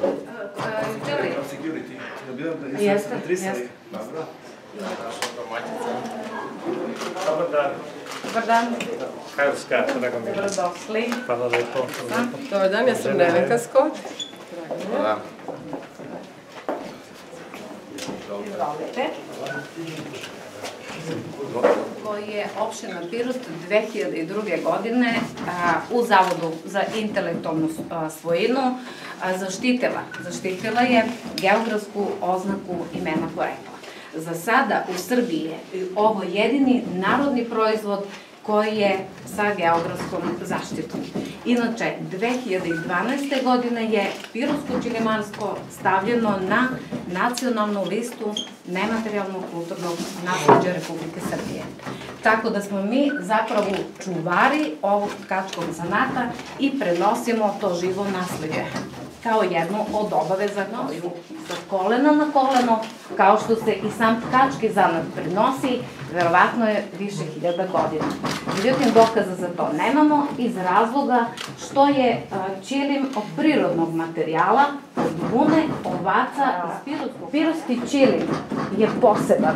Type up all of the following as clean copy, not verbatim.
Jeste, jeste. Dobar dan. Dobar dan. Hajovska, drago mi je. Dobrodošli. Hvala lepo. Dobar dan, ja sam Nevenka Skot. Izvolite. Koji je opština Pirot 2002. godine u Zavodu za intelektualnu svojinu zaštitila je geografsku oznaku imena porekla. Za sada u Srbiji je ovo jedini narodni proizvod koji je sa geografskom zaštitom. Inače, 2012. godine je pirotsko ćilimarstvo stavljeno na nacionalnu listu nematerijalnog kulturnog nasleđa Republike Srbije. Tako da smo mi zapravo čuvari ovog tkačkog zanata i prenosimo to živo nasleđe kao jednu od obaveza koju sa kolena na koleno, kao što se i sam tkački zanat prenosi, verovatno je više hiljada godina. Međutim, dokaza za to nemamo iz razloga što je ćilim od prirodnog materijala, od vune, ovaca iz pirotskog. Pirotski ćilim je poseban.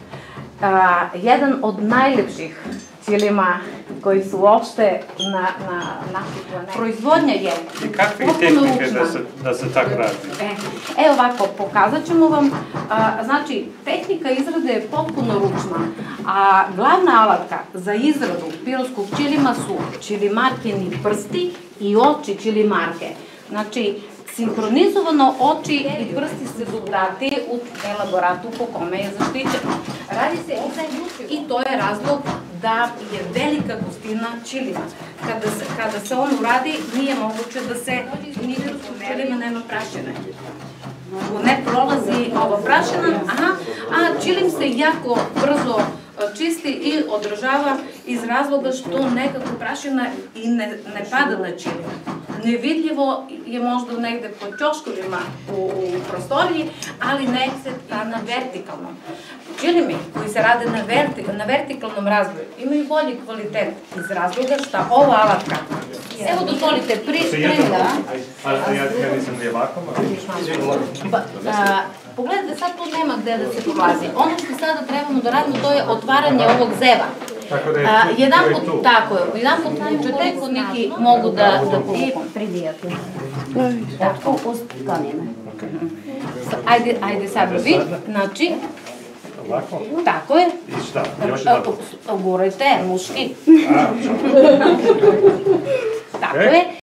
Jedan od najlepših ćilima koji su uopšte na našoj planeti. Proizvodnja je I kakve tehnike da se tako radi? Ovako, pokazat ćemo vam. Znači, tehnika izrade je potpuno ručna, a glavna alatka za izradu pirotskog ćilima su ćilimarkini prsti i oči ćilimarke. Znači, sinhronizovano oči i prsti se dati u elaboratu po kome je zaštićeno. Radi se i to je razlog da je velika gustina ćilima. Kada se on uradi, nije moguće da se ni u ćilima nema prašine. Ne prolazi ovo prašina, a ćilim se jako brzo čisti i održava iz razloga što nekako prašina i ne pada na ćilim. Nevidljivo je možda negde po ćoškovima u prostoriji, ali ne se na vertikalnom. Ćilimi koji se rade na vertikalnom razvoju imaju bolji kvalitet iz razloga što ova alatka. Evo dozvolite, Ja nisam nije vakom, pogledajte, sad tu nema gde da se polazi. Ono što sada trebamo da radimo, to je otvaranje ovog zeva. tako da je tu. Tako je, jedan put najučete kod neki mogu da pridijate. Tako, uskanjene. Ajde sad vi, znači, tako je. I šta? Još jedan put. Gurajte, muški. Tako je.